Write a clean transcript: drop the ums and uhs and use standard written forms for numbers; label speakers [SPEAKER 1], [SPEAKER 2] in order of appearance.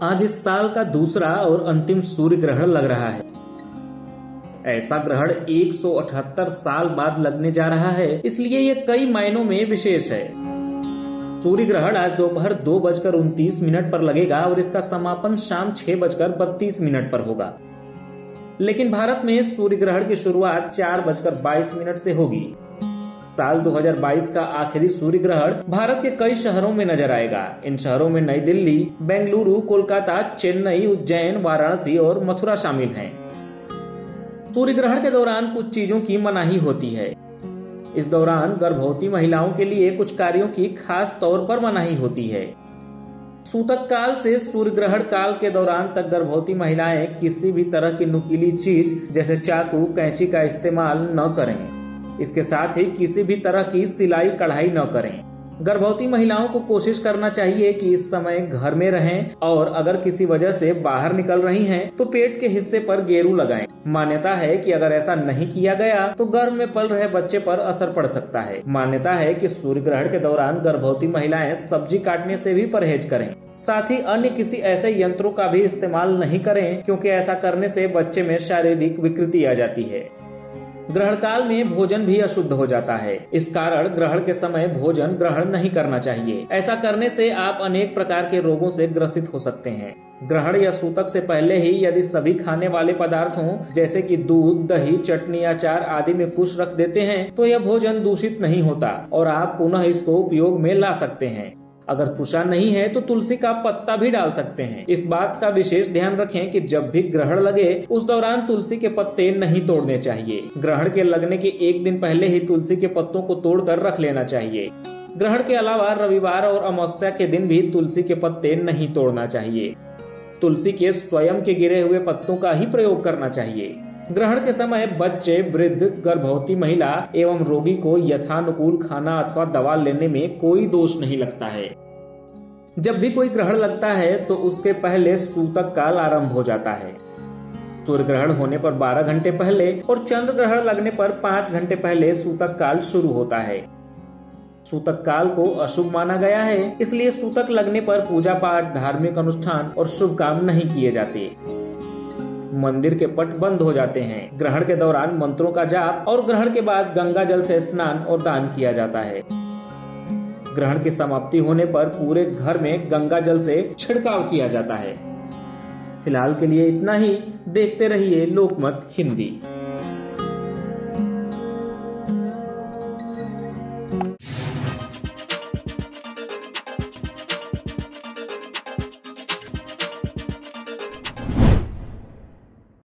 [SPEAKER 1] आज इस साल का दूसरा और अंतिम सूर्य ग्रहण लग रहा है। ऐसा ग्रहण 178 साल बाद लगने जा रहा है, इसलिए ये कई मायनों में विशेष है। सूर्य ग्रहण आज दोपहर 2:29 पर लगेगा और इसका समापन शाम 6:32 पर होगा। लेकिन भारत में सूर्य ग्रहण की शुरुआत 4:22 से होगी। साल 2022 का आखिरी सूर्य ग्रहण भारत के कई शहरों में नजर आएगा। इन शहरों में नई दिल्ली, बेंगलुरु, कोलकाता, चेन्नई, उज्जैन, वाराणसी और मथुरा शामिल हैं। सूर्य ग्रहण के दौरान कुछ चीजों की मनाही होती है। इस दौरान गर्भवती महिलाओं के लिए कुछ कार्यों की खास तौर पर मनाही होती है। सूतक काल से सूर्य ग्रहण काल के दौरान तक गर्भवती महिलाएं किसी भी तरह की नुकीली चीज जैसे चाकू, कैंची का इस्तेमाल न करें। इसके साथ ही किसी भी तरह की सिलाई कढ़ाई न करें। गर्भवती महिलाओं को कोशिश करना चाहिए कि इस समय घर में रहें और अगर किसी वजह से बाहर निकल रही हैं तो पेट के हिस्से पर गेरू लगाएं। मान्यता है कि अगर ऐसा नहीं किया गया तो गर्भ में पल रहे बच्चे पर असर पड़ सकता है। मान्यता है कि सूर्य ग्रहण के दौरान गर्भवती महिलाएं सब्जी काटने से भी परहेज करें। साथ ही अन्य किसी ऐसे यंत्रों का भी इस्तेमाल नहीं करें, क्योंकि ऐसा करने से बच्चे में शारीरिक विकृति आ जाती है। ग्रहण काल में भोजन भी अशुद्ध हो जाता है। इस कारण ग्रहण के समय भोजन ग्रहण नहीं करना चाहिए। ऐसा करने से आप अनेक प्रकार के रोगों से ग्रसित हो सकते हैं। ग्रहण या सूतक से पहले ही यदि सभी खाने वाले पदार्थों जैसे कि दूध, दही, चटनी, अचार आदि में कुश रख देते हैं तो यह भोजन दूषित नहीं होता और आप पुनः इसको उपयोग में ला सकते हैं। अगर कुशा नहीं है तो तुलसी का पत्ता भी डाल सकते हैं। इस बात का विशेष ध्यान रखें कि जब भी ग्रहण लगे उस दौरान तुलसी के पत्ते नहीं तोड़ने चाहिए। ग्रहण के लगने के एक दिन पहले ही तुलसी के पत्तों को तोड़कर रख लेना चाहिए। ग्रहण के अलावा रविवार और अमावस्या के दिन भी तुलसी के पत्ते नहीं तोड़ना चाहिए। तुलसी के स्वयं के गिरे हुए पत्तों का ही प्रयोग करना चाहिए। ग्रहण के समय बच्चे, वृद्ध, गर्भवती महिला एवं रोगी को यथानुकूल खाना अथवा दवा लेने में कोई दोष नहीं लगता है। जब भी कोई ग्रहण लगता है तो उसके पहले सूतक काल आरंभ हो जाता है। सूर्य ग्रहण होने पर 12 घंटे पहले और चंद्र ग्रहण लगने पर 5 घंटे पहले सूतक काल शुरू होता है। सूतक काल को अशुभ माना गया है, इसलिए सूतक लगने पर पूजा पाठ, धार्मिक अनुष्ठान और शुभ काम नहीं किए जाते। मंदिर के पट बंद हो जाते हैं। ग्रहण के दौरान मंत्रों का जाप और ग्रहण के बाद गंगा जल से स्नान और दान किया जाता है। ग्रहण की समाप्ति होने पर पूरे घर में गंगा जल से छिड़काव किया जाता है। फिलहाल के लिए इतना ही। देखते रहिए लोकमत हिंदी।